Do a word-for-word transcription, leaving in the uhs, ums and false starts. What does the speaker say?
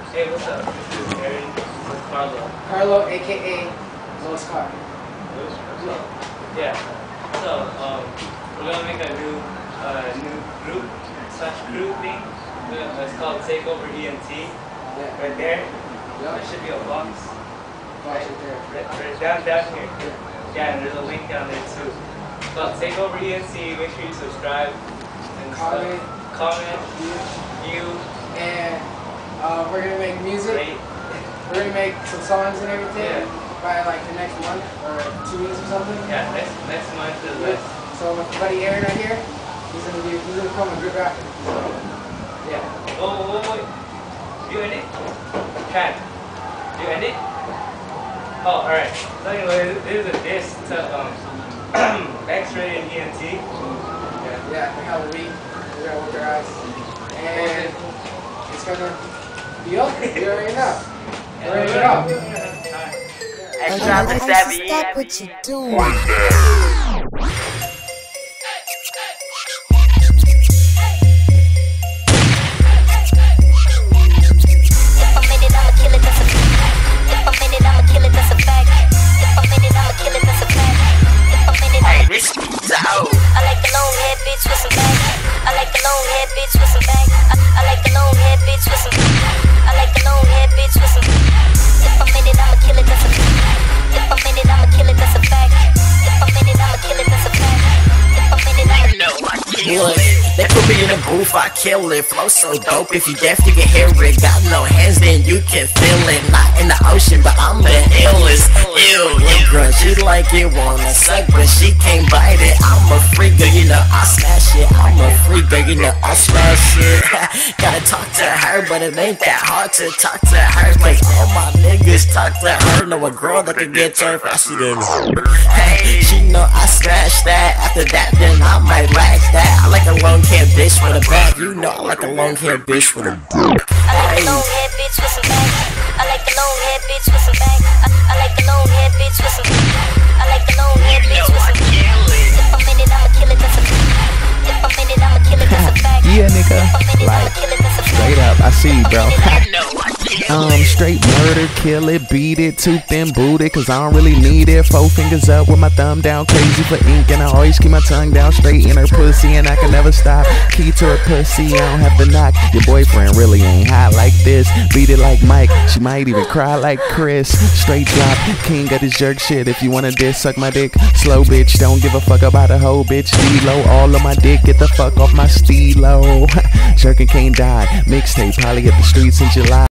Hey, what's up? This is Aaron. This is Carlo. Carlo, aka Lost Car. So, yeah. So, um, we're gonna make a new, uh, new group slash crew thing. Gonna, it's called Takeover E N T. Yeah. Right there. Yep. There should be a box. Box right there. Right, right down, down here. Yeah. Yeah, and there's a link down there too. It's called Takeover E N T. Make sure you subscribe and Comment. Stuff. Comment. You. And uh, we're gonna make music. Rate. We're gonna make some songs and everything Yeah. by like the next month or two weeks or something. Yeah, next next month is Yeah. like. So my buddy Aaron right here, he's gonna be he's gonna come a good rapper. So, yeah. Oh, oh, wait. You end it? Can. You end it? Oh, alright. So anyway, this is a diss to um X-Rated Ent. Yeah, yeah, for Halloween. We're gonna work our eyes. And it's gonna be open. You already know. We're ready to go. I drop the savvy. Stop what you doing. I like the long hair bitch with some bag. I like the long hair bitch with some bag. I, I like the long hair bitch with some. I like the long hair bitch with some. If I'm in it, I'ma kill it, that's a fact. If I'm in it, I'ma kill it, that's a fact. If I'm in it, I'ma kill it, that's a fact. If I'm in it, I'ma know I kill it. They put me in a booth, I kill it. Flow so dope, if you deaf, you can hear it. Got no hands, then you can feel it. Not in the ocean, but I'm the illest. Ew, your girl, she like it, wanna suck, but she can't bite it. I'm a freak, girl, you know I smash it. I'm a freak, girl, you know I smash it. Gotta talk to her, but it ain't that hard to talk to her. Cause all my niggas talk to her. Know a girl that can get turned faster than her. Hey, she know I smash that. After that, then I might lash that. I like a long hair bitch with a bag. You know I like a long hair bitch with a bag. I like the long hair bitch with some bag. I like the long hair bitch with some bag. I, I like the long hair bitch with some. I like the long hair bitch with some. If I'm in it, I'ma kill it, that's a fact. If I'm in it, I'ma kill it, that's a fact. Yeah, nigga. Like, straight up, I see you, bro. Um, straight murder, kill it, beat it, tooth and boot it, cause I don't really need it. Four fingers up with my thumb down, crazy for ink, and I always keep my tongue down straight in her pussy, and I can never stop. Key to her pussy, I don't have to knock. Your boyfriend really ain't hot like this. Beat it like Mike, she might even cry like Chris. Straight drop, king of this jerk shit. If you wanna diss, suck my dick. Slow bitch, don't give a fuck about a hoe bitch. D-low, all of my dick, get the fuck off my steelo. Jerkin' can't die, mixtape, probably hit the streets in July.